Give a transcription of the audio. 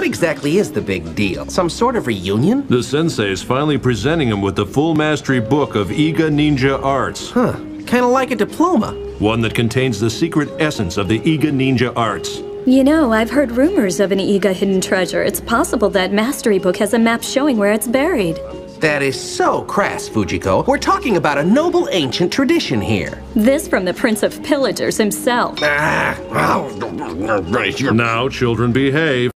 exactly is the big deal? Some sort of reunion? The sensei is finally presenting him with the full mastery book of Iga Ninja Arts. Huh. Kinda like a diploma. One that contains the secret essence of the Iga Ninja Arts. You know, I've heard rumors of an Iga hidden treasure. It's possible that mastery book has a map showing where it's buried. That is so crass, Fujiko. We're talking about a noble ancient tradition here. This from the Prince of Pillagers himself. Now, children, behave.